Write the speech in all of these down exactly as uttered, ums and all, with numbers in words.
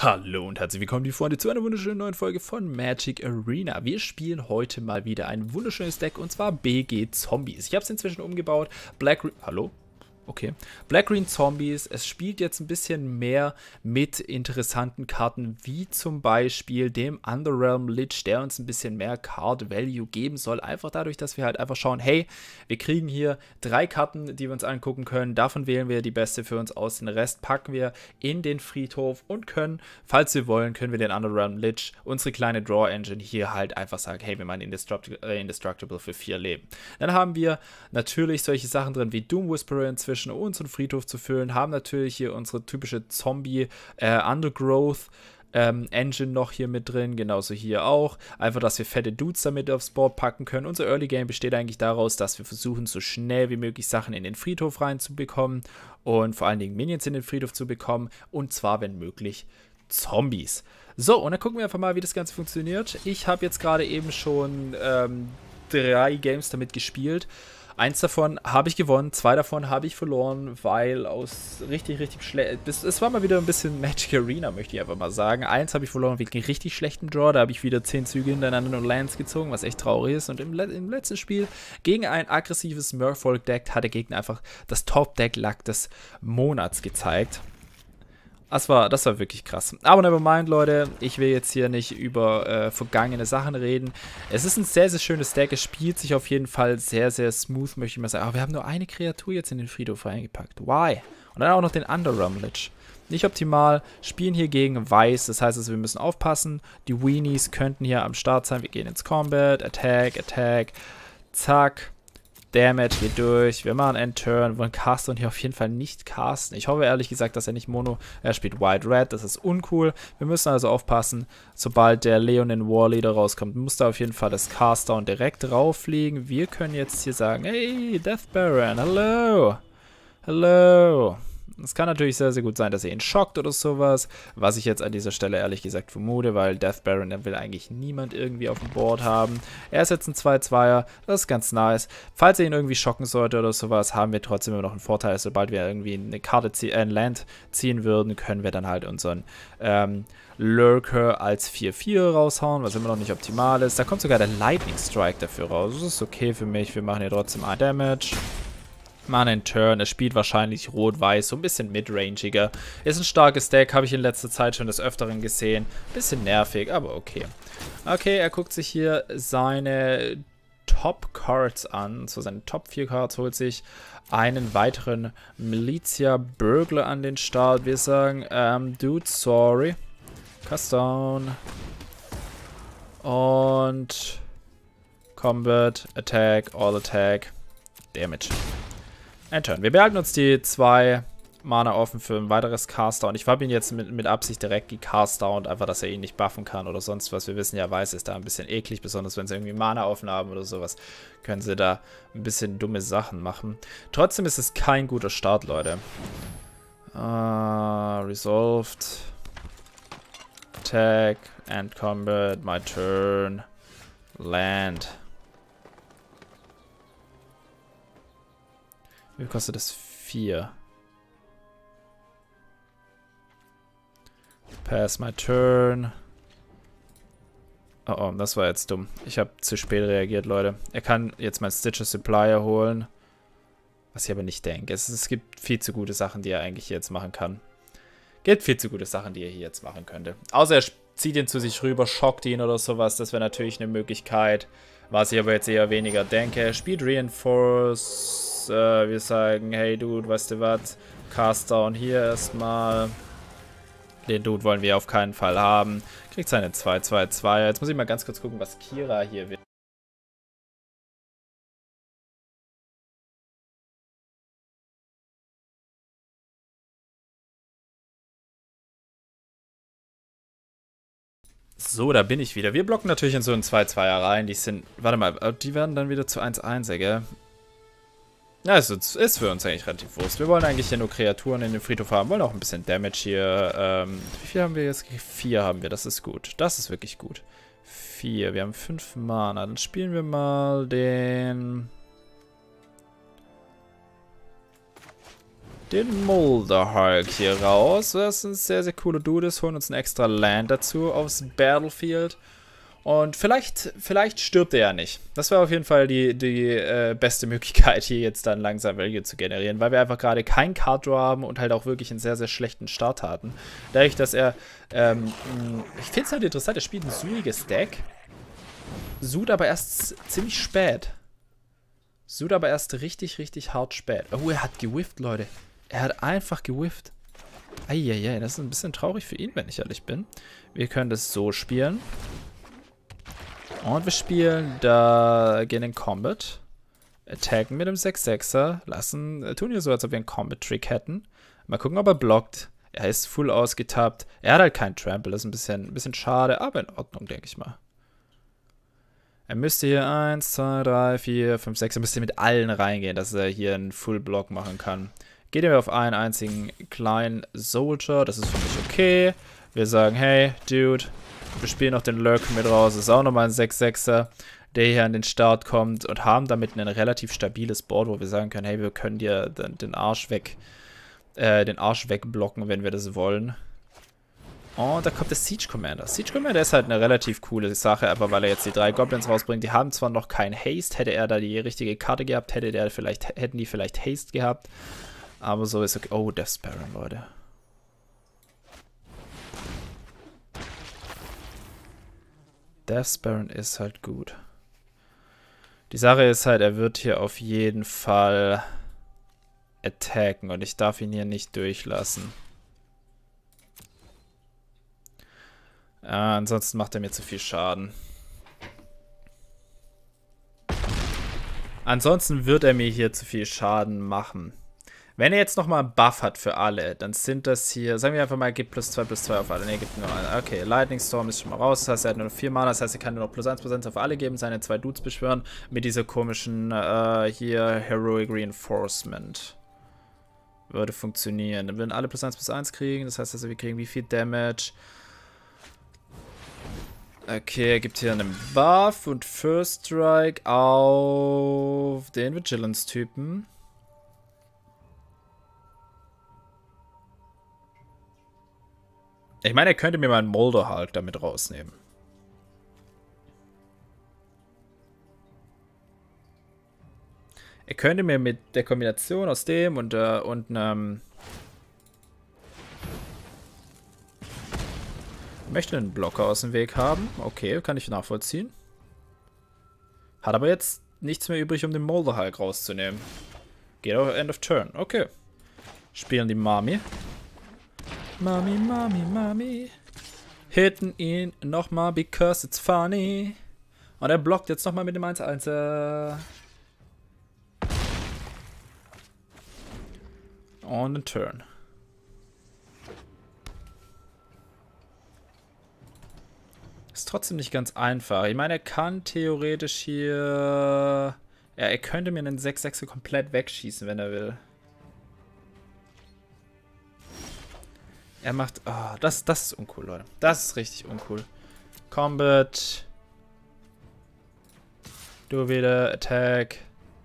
Hallo und herzlich willkommen, die Freunde, zu einer wunderschönen neuen Folge von Magic Arena. Wir spielen heute mal wieder ein wunderschönes Deck, und zwar B G Zombies. Ich habe es inzwischen umgebaut. Black... Hallo? Okay. Black Green Zombies. Es spielt jetzt ein bisschen mehr mit interessanten Karten, wie zum Beispiel dem Underrealm Lich, der uns ein bisschen mehr Card Value geben soll. Einfach dadurch, dass wir halt einfach schauen, hey, wir kriegen hier drei Karten, die wir uns angucken können. Davon wählen wir die beste für uns aus. Den Rest packen wir in den Friedhof und können, falls wir wollen, können wir den Underrealm Lich, unsere kleine Draw Engine, hier halt einfach sagen, hey, wir meinen Indestructible, äh, Indestructible für vier Leben. Dann haben wir natürlich solche Sachen drin wie Doom Whisperer inzwischen, unseren Friedhof zu füllen, haben natürlich hier unsere typische Zombie äh, Undergrowth ähm, Engine noch hier mit drin, genauso hier auch. Einfach, dass wir fette Dudes damit aufs Board packen können. Unser Early Game besteht eigentlich daraus, dass wir versuchen, so schnell wie möglich Sachen in den Friedhof reinzubekommen und vor allen Dingen Minions in den Friedhof zu bekommen, und zwar, wenn möglich, Zombies. So, und dann gucken wir einfach mal, wie das Ganze funktioniert. Ich habe jetzt gerade eben schon ähm, drei Games damit gespielt. Eins davon habe ich gewonnen, zwei davon habe ich verloren, weil aus richtig, richtig schlecht... Es war mal wieder ein bisschen Magic Arena, möchte ich einfach mal sagen. Eins habe ich verloren wegen richtig schlechtem Draw, da habe ich wieder zehn Züge hintereinander nur Lands gezogen, was echt traurig ist. Und im, Le im letzten Spiel gegen ein aggressives Merfolk-Deck hat der Gegner einfach das Top-Deck-Lack des Monats gezeigt. Das war, das war wirklich krass. Aber nevermind, Leute. Ich will jetzt hier nicht über äh, vergangene Sachen reden. Es ist ein sehr, sehr schönes Deck. Es spielt sich auf jeden Fall sehr, sehr smooth, möchte ich mal sagen. Aber wir haben nur eine Kreatur jetzt in den Friedhof reingepackt. Why? Und dann auch noch den Underrealm Lich. Nicht optimal. Spielen hier gegen Weiß. Das heißt also, wir müssen aufpassen. Die Weenies könnten hier am Start sein. Wir gehen ins Combat. Attack, Attack. Zack. Damage geht durch, wir machen End-Turn, wir wollen casten und hier auf jeden Fall nicht casten. Ich hoffe ehrlich gesagt, dass er nicht Mono, er spielt White-Red, das ist uncool. Wir müssen also aufpassen, sobald der Leonin Warleader rauskommt, muss da auf jeden Fall das Cast-Down direkt drauffliegen. Wir können jetzt hier sagen, hey, Death Baron, hello, hello. Es kann natürlich sehr, sehr gut sein, dass er ihn schockt oder sowas, was ich jetzt an dieser Stelle ehrlich gesagt vermute, weil Death Baron, der will eigentlich niemand irgendwie auf dem Board haben. Er ist jetzt ein zwei zweier, das ist ganz nice. Falls er ihn irgendwie schocken sollte oder sowas, haben wir trotzdem immer noch einen Vorteil. Sobald wir irgendwie eine Karte ziehen, äh, ein Land ziehen würden, können wir dann halt unseren ähm, Lurker als vier vier raushauen, was immer noch nicht optimal ist. Da kommt sogar der Lightning Strike dafür raus. Das ist okay für mich, wir machen hier trotzdem ein Damage. Machen einen Turn, es spielt wahrscheinlich rot-weiß, so ein bisschen midrangiger. Ist ein starkes Deck, habe ich in letzter Zeit schon des Öfteren gesehen. Bisschen nervig, aber okay. Okay, er guckt sich hier seine Top-Cards an, so seine Top vier Cards, holt sich einen weiteren Militia Burglar an den Start. Wir sagen, ähm, Dude, sorry. Cast down. Und Combat, Attack, All Attack, Damage. Turn. Wir behalten uns die zwei Mana offen für ein weiteres Cast-Down. Ich habe ihn jetzt mit, mit Absicht direkt gecast-down, einfach, dass er ihn nicht buffen kann oder sonst was. Wir wissen ja, Weiß ist da ein bisschen eklig, besonders wenn sie irgendwie Mana offen haben oder sowas, können sie da ein bisschen dumme Sachen machen. Trotzdem ist es kein guter Start, Leute. Uh, resolved. Attack. End Combat. My turn. Land. Wie kostet das? vier. Pass my turn. Oh, oh, das war jetzt dumm. Ich habe zu spät reagiert, Leute. Er kann jetzt mein Stitcher Supplier holen. Was ich aber nicht denke. Es, es gibt viel zu gute Sachen, die er eigentlich jetzt machen kann. Gibt viel zu gute Sachen, die er hier jetzt machen könnte. Außer er zieht ihn zu sich rüber, schockt ihn oder sowas. Das wäre natürlich eine Möglichkeit. Was ich aber jetzt eher weniger denke. Er spielt Reinforce. Uh, wir sagen, hey Dude, weißt du was? Cast down hier erstmal. Den Dude wollen wir auf keinen Fall haben. Kriegt seine zwei zwei zwei. Jetzt muss ich mal ganz kurz gucken, was Kira hier will. So, da bin ich wieder. Wir blocken natürlich in so einen zwei zweier rein. Die sind, warte mal, die werden dann wieder zu eins eins, gell? Ja, es ist, ist für uns eigentlich relativ wurscht. Wir wollen eigentlich ja nur Kreaturen in den Friedhof haben. Wollen auch ein bisschen Damage hier. Ähm, wie viel haben wir jetzt? Vier haben wir. Das ist gut. Das ist wirklich gut. Vier. Wir haben fünf Mana. Dann spielen wir mal den... den Molder Hulk hier raus. Das ist ein sehr, sehr cooler Dude ist. Holen uns ein extra Land dazu aufs Battlefield. Und vielleicht, vielleicht stirbt er ja nicht. Das wäre auf jeden Fall die, die äh, beste Möglichkeit, hier jetzt dann langsam Value zu generieren, weil wir einfach gerade keinen Card Draw haben und halt auch wirklich einen sehr, sehr schlechten Start hatten. Dadurch, dass er, ähm, ich finde es halt interessant, er spielt ein suiges Deck, sucht aber erst ziemlich spät. Sucht aber erst richtig, richtig hart spät. Oh, er hat gewifft, Leute. Er hat einfach gewifft. Eieiei, das ist ein bisschen traurig für ihn, wenn ich ehrlich bin. Wir können das so spielen. Und wir spielen da, gehen in Combat, attacken mit dem sechs sechser, lassen, äh, tun hier so, als ob wir einen Combat-Trick hätten. Mal gucken, ob er blockt. Er ist full ausgetappt. Er hat halt keinen Trample, das ist ein bisschen, ein bisschen schade, aber in Ordnung, denke ich mal. Er müsste hier eins, zwei, drei, vier, fünf, sechs, er müsste mit allen reingehen, dass er hier einen Full-Block machen kann. Geht er auf einen einzigen kleinen Soldier, das ist für mich okay. Wir sagen, hey, Dude, wir spielen noch den Lurk mit raus. Das ist auch nochmal ein sechs sechser, der hier an den Start kommt und haben damit ein relativ stabiles Board, wo wir sagen können, hey, wir können dir den, den Arsch weg, äh, den Arsch wegblocken, wenn wir das wollen. Und da kommt der Siege Commander. Siege Commander ist halt eine relativ coole Sache, aber weil er jetzt die drei Goblins rausbringt, die haben zwar noch kein Haste, hätte er da die richtige Karte gehabt, hätte der vielleicht, hätten die vielleicht Haste gehabt. Aber so ist okay. Oh, Death Baron, Leute. Death Baron ist halt gut. Die Sache ist halt, er wird hier auf jeden Fall attacken und ich darf ihn hier nicht durchlassen. Äh, ansonsten macht er mir zu viel Schaden. Ansonsten wird er mir hier zu viel Schaden machen. Wenn er jetzt nochmal einen Buff hat für alle, dann sind das hier, sagen wir einfach mal, gibt plus zwei, plus zwei auf alle. Ne, gibt nur einen. Okay, Lightning Storm ist schon mal raus. Das heißt, er hat nur noch vier Mana. Das heißt, er kann nur noch plus eins Prozent auf alle geben, seine zwei Dudes beschwören. Mit dieser komischen, äh, hier, Heroic Reinforcement. Würde funktionieren. Dann würden alle plus eins, plus eins kriegen. Das heißt, also, wir kriegen wie viel Damage? Okay, er gibt hier einen Buff und First Strike auf den Vigilance-Typen. Ich meine, er könnte mir mal einen Molder Hulk damit rausnehmen. Er könnte mir mit der Kombination aus dem und, äh, und einem... möchte einen Blocker aus dem Weg haben. Okay, kann ich nachvollziehen. Hat aber jetzt nichts mehr übrig, um den Molder Hulk rauszunehmen. Geht auf End of Turn. Okay. Spielen die Mami. Mami, Mami, Mami. Hitten ihn nochmal, because it's funny. Und er blockt jetzt nochmal mit dem eins eins. Und ein Turn. Ist trotzdem nicht ganz einfach. Ich meine, er kann theoretisch hier... Ja, er könnte mir einen sechs sechser komplett wegschießen, wenn er will. Er macht... Oh, das, das ist uncool, Leute. Das ist richtig uncool. Combat. Du wieder. Attack.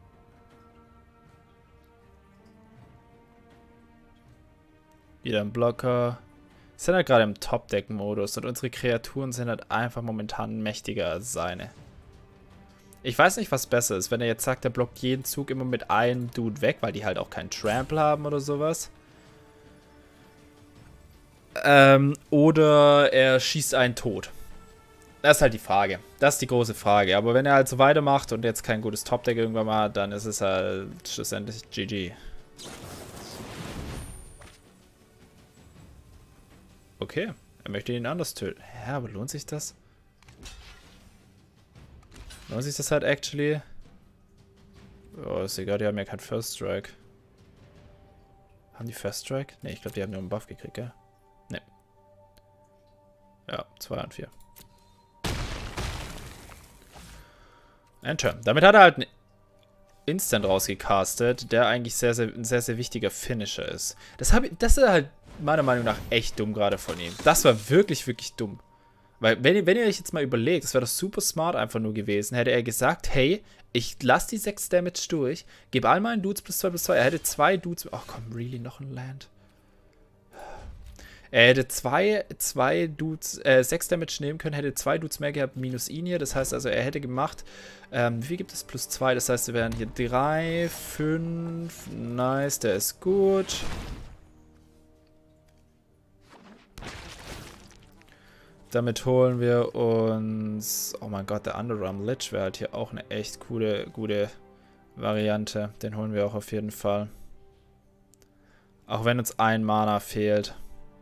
Wieder ein Blocker. Wir sind halt gerade im Top-Deck-Modus und unsere Kreaturen sind halt einfach momentan mächtiger als seine. Ich weiß nicht, was besser ist, wenn er jetzt sagt, er blockt jeden Zug immer mit einem Dude weg, weil die halt auch keinen Trample haben oder sowas. Ähm, oder er schießt einen tot. Das ist halt die Frage. Das ist die große Frage. Aber wenn er halt so weitermacht und jetzt kein gutes Top-Deck irgendwann mal hat, dann ist es halt schlussendlich G G. Okay, er möchte ihn anders töten. Ja, aber lohnt sich das? Lohnt sich das halt actually? Oh, ist egal, die haben ja keinen First Strike. Haben die First Strike? Ne, ich glaube, die haben nur einen Buff gekriegt, gell? Ne. Ja, zwei und vier. Enter. Damit hat er halt einen Instant rausgecastet, der eigentlich sehr, sehr, ein sehr, sehr wichtiger Finisher ist. Das, hab ich, das ist halt meiner Meinung nach echt dumm gerade von ihm. Das war wirklich, wirklich dumm. Weil, wenn, wenn ihr euch jetzt mal überlegt, das wäre doch super smart einfach nur gewesen, hätte er gesagt, hey, ich lasse die sechs Damage durch, gebe all meinen Dudes plus zwei plus zwei. Er hätte zwei Dudes. Ach komm, really, noch ein Land. Er hätte zwei, zwei Dudes, äh, sechs Damage nehmen können, hätte zwei Dudes mehr gehabt, minus ihn hier. Das heißt also, er hätte gemacht, ähm, wie viel gibt es? Plus zwei. Das heißt, wir wären hier drei, fünf. Nice, der ist gut. Damit holen wir uns... Oh mein Gott, der Underarm Lich wäre halt hier auch eine echt coole, gute Variante. Den holen wir auch auf jeden Fall. Auch wenn uns ein Mana fehlt.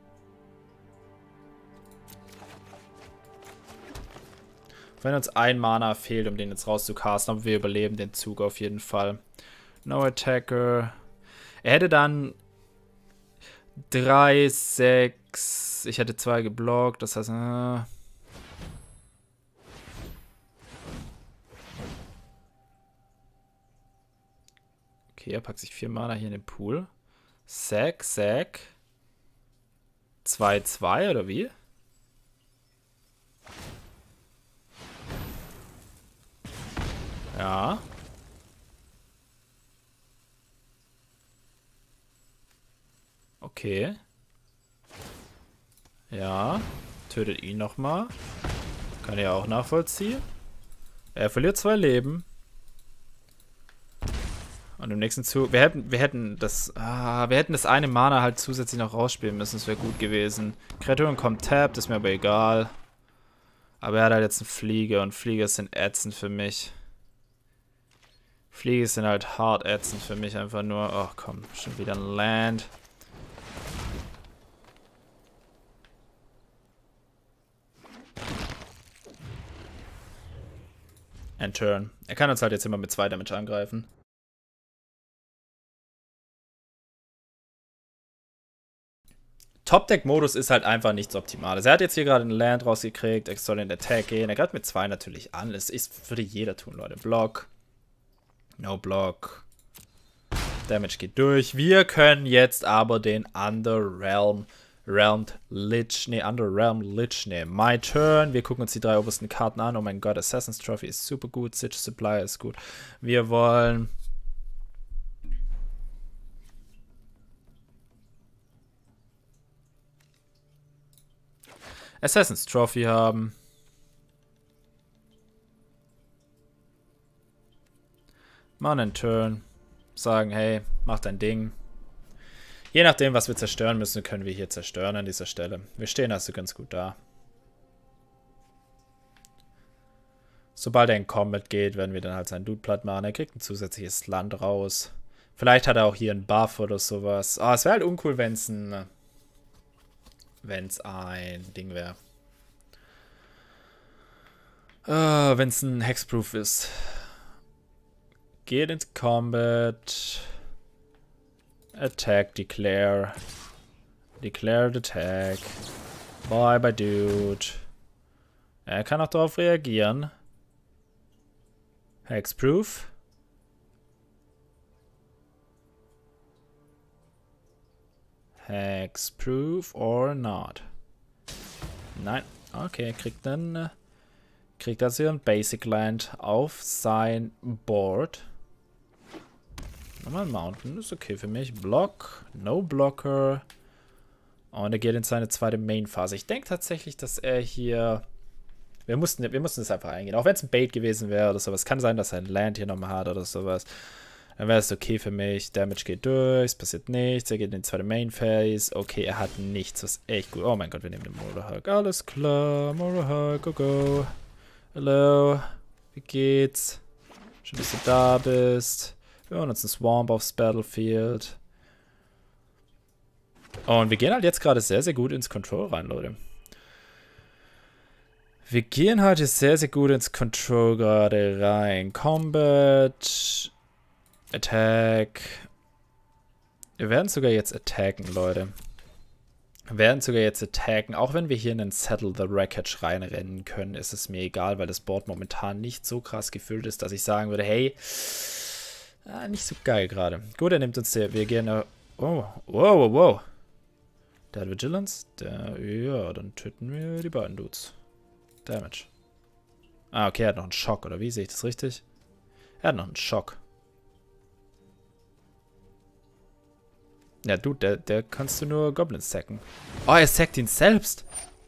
Wenn uns ein Mana fehlt, um den jetzt rauszucasten, aber wir überleben den Zug auf jeden Fall. No Attacker. Er hätte dann drei, sechs. Ich hätte zwei geblockt, das heißt. Äh okay, er packt sich vier Mana hier in den Pool. Sack, Sack. zwei, zwei oder wie? Ja. Okay. Ja. Tötet ihn nochmal. Kann ich auch nachvollziehen. Er verliert zwei Leben. Und im nächsten Zug. Wir hätten, wir hätten das. Ah, wir hätten das eine Mana halt zusätzlich noch rausspielen müssen. Das wäre gut gewesen. Kreaturen kommt tapped, ist mir aber egal. Aber er hat halt jetzt einen Flieger und Flieger sind ätzend für mich. Fliege sind halt hart ätzend für mich einfach nur. Oh komm, schon wieder ein Land. End Turn. Er kann uns halt jetzt immer mit zwei Damage angreifen. Top-Deck-Modus ist halt einfach nichts Optimales. Er hat jetzt hier gerade ein Land rausgekriegt. Er soll in den Attack gehen. Er greift mit zwei natürlich an. Das ist, würde jeder tun, Leute. Block. No Block. Damage geht durch. Wir können jetzt aber den Underrealm Realmed Lich, nee, Underrealm Lich nehmen. My Turn. Wir gucken uns die drei obersten Karten an. Oh mein Gott, Assassin's Trophy ist super gut. Siege Supply ist gut. Wir wollen... Assassin's Trophy haben. Machen einen Turn. Sagen, hey, mach dein Ding. Je nachdem, was wir zerstören müssen, können wir hier zerstören an dieser Stelle. Wir stehen also ganz gut da. Sobald er in Combat geht, werden wir dann halt seinen Dude platt machen. Er kriegt ein zusätzliches Land raus. Vielleicht hat er auch hier einen Buff oder sowas. Ah, es wäre halt uncool, wenn es ein... Wenn es ein Ding wäre. Ah, wenn es ein Hexproof ist. Geht ins Combat. Attack, declare. Declared attack. Bye, bye, dude. Er kann auch darauf reagieren. Hexproof. Hexproof or not. Nein. Okay, kriegt dann kriegt also ein Basic Land auf sein Board. Nochmal ein Mountain, ist okay für mich. Block, no Blocker. Und er geht in seine zweite Main-Phase. Ich denke tatsächlich, dass er hier... Wir mussten, wir mussten es einfach eingehen. Auch wenn es ein Bait gewesen wäre oder sowas. Kann sein, dass er ein Land hier nochmal hat oder sowas. Dann wäre es okay für mich. Damage geht durch, es passiert nichts. Er geht in die zweite Main-Phase. Okay, er hat nichts, was echt gut... Oh mein Gott, wir nehmen den Morohug. Alles klar, Morohug, go, go. Hallo, wie geht's? Schön, dass du da bist. Wir holen uns einen Swamp aufs Battlefield. Und wir gehen halt jetzt gerade sehr, sehr gut ins Control rein, Leute. Wir gehen heute sehr, sehr gut ins Control gerade rein. Combat. Attack. Wir werden sogar jetzt attacken, Leute. Wir werden sogar jetzt attacken. Auch wenn wir hier in den Settle the Wreckage reinrennen können, ist es mir egal, weil das Board momentan nicht so krass gefüllt ist, dass ich sagen würde, hey, ah, nicht so geil gerade. Gut, er nimmt uns der. Wir gehen. Uh, oh, wow, wow, wow. Der hat Vigilance. Der, ja, dann töten wir die beiden Dudes. Damage. Ah, okay, er hat noch einen Schock, oder wie? Sehe ich das richtig? Er hat noch einen Schock. Ja, du, der, der kannst du nur Goblins sacken. Oh, er sackt ihn selbst.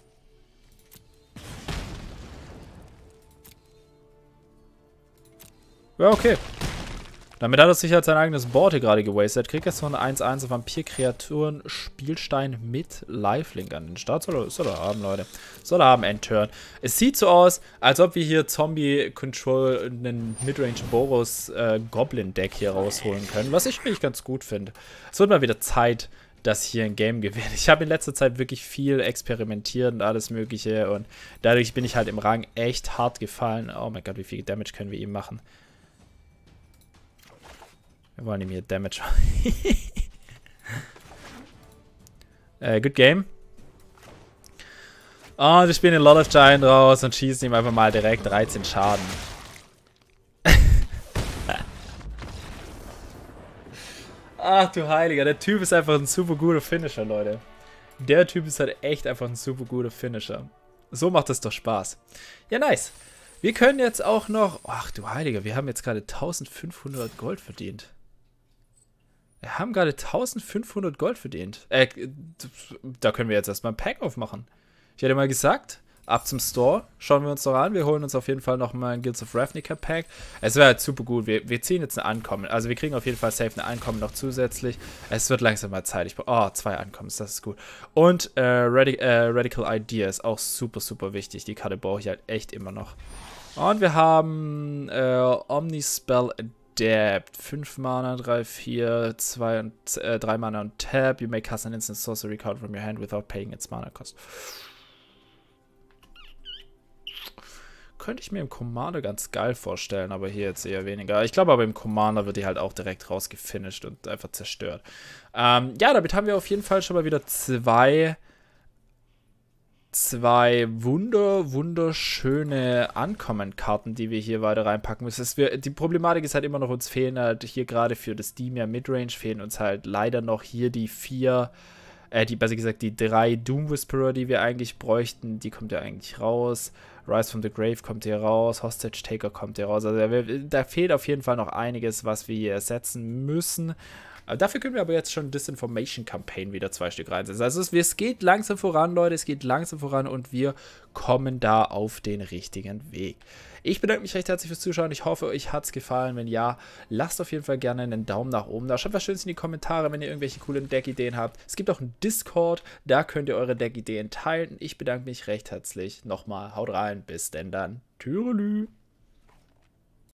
Ja, okay. Damit hat er sich halt sein eigenes Board hier gerade gewastet. Kriegt jetzt noch ein eins eins Vampir-Kreaturen Spielstein mit Lifelink an den Start. Soll er, soll er haben, Leute. Soll er haben, Endturn. Es sieht so aus, als ob wir hier Zombie-Control einen Midrange-Boros-Goblin-Deck hier rausholen können. Was ich wirklich ganz gut finde. Es wird mal wieder Zeit, dass hier ein Game gewinnt. Ich habe in letzter Zeit wirklich viel experimentiert und alles mögliche. Und dadurch bin ich halt im Rang echt hart gefallen. Oh mein Gott, wie viel Damage können wir ihm machen? Wir wollen ihm hier Damage machen. äh, good game. Oh, wir spielen den Lot of Giant raus und schießen ihm einfach mal direkt dreizehn Schaden. Ach du Heiliger, der Typ ist einfach ein super guter Finisher, Leute. Der Typ ist halt echt einfach ein super guter Finisher. So macht es doch Spaß. Ja, nice. Wir können jetzt auch noch... Ach du Heiliger, wir haben jetzt gerade eintausendfünfhundert Gold verdient. Wir haben gerade eintausendfünfhundert Gold verdient. Äh, da können wir jetzt erstmal ein Pack aufmachen. Ich hätte mal gesagt, ab zum Store. Schauen wir uns doch an. Wir holen uns auf jeden Fall nochmal ein Guilds of Ravnica Pack. Es wäre halt super gut. Wir, wir ziehen jetzt ein Ankommen. Also wir kriegen auf jeden Fall safe ein Ankommen noch zusätzlich. Es wird langsam mal Zeit. Ich oh, zwei Ankommen. Das ist gut. Und äh, Radi äh, Radical Idea ist auch super, super wichtig. Die Karte brauche ich halt echt immer noch. Und wir haben äh, Omnispell Adept. fünf Mana, drei, vier, zwei und äh, drei Mana und Tap. You may cast an instant sorcery card from your hand without paying its Mana cost. Könnte ich mir im Commander ganz geil vorstellen, aber hier jetzt eher weniger. Ich glaube aber im Commander wird die halt auch direkt rausgefinisht und einfach zerstört. Ähm, ja, damit haben wir auf jeden Fall schon mal wieder zwei... zwei wunder, wunderschöne Ankommen-Karten, die wir hier weiter reinpacken müssen. Es wir, die Problematik ist halt immer noch, uns fehlen halt hier gerade für das Dimir Midrange, fehlen uns halt leider noch hier die vier, äh, die, besser gesagt, die drei Doom Whisperer, die wir eigentlich bräuchten. Die kommt ja eigentlich raus. Rise from the Grave kommt hier raus. Hostage Taker kommt hier raus. Also da fehlt auf jeden Fall noch einiges, was wir hier ersetzen müssen. Dafür können wir aber jetzt schon Disinformation Campaign wieder zwei Stück reinsetzen. Also es, es geht langsam voran, Leute, es geht langsam voran und wir kommen da auf den richtigen Weg. Ich bedanke mich recht herzlich fürs Zuschauen. Ich hoffe, euch hat es gefallen. Wenn ja, lasst auf jeden Fall gerne einen Daumen nach oben da. Schreibt was Schönes in die Kommentare, wenn ihr irgendwelche coolen Deckideen habt. Es gibt auch einen Discord, da könnt ihr eure Deckideen teilen. Ich bedanke mich recht herzlich. Nochmal, haut rein, bis denn dann. Tschüss.